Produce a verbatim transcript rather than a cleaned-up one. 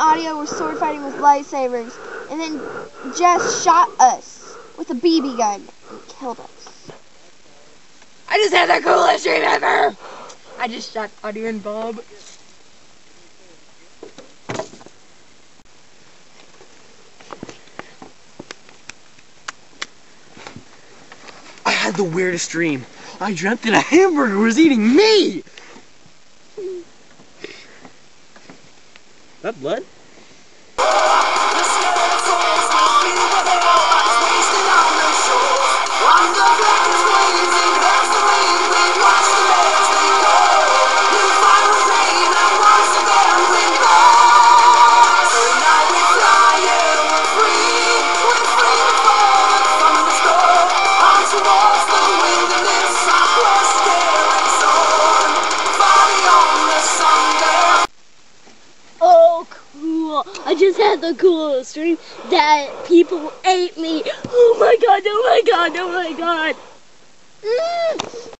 audio were sword fighting with lightsabers, and then Jess shot us with a B B gun and killed us. I just had the coolest dream ever! I just shot Audie and Bob. I had the weirdest dream. I dreamt that a hamburger was eating me! That blood? Oh, cool. I just had the coolest dream that people ate me. Oh my god, oh my god, oh my god. Mm.